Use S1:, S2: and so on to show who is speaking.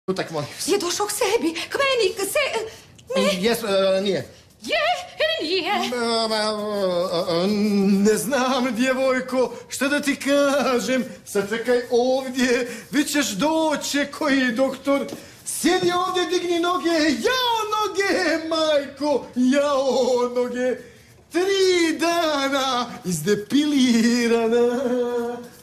S1: Utak, molim se.
S2: Je došao k sebi, k meni,
S1: Ne. Nije.
S2: Je ili nije?
S1: Ne znam, djevojko, šta da ti kažem. Sad čekaj ovdje, vi ćeš doći, koji doktor. Sjedi ovdje, digni noge, jao noge, majko, jao noge. 3 dana izdepilirana.